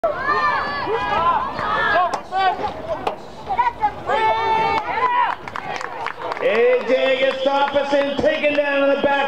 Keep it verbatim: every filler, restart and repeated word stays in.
A J Gustafsson taken down in the back.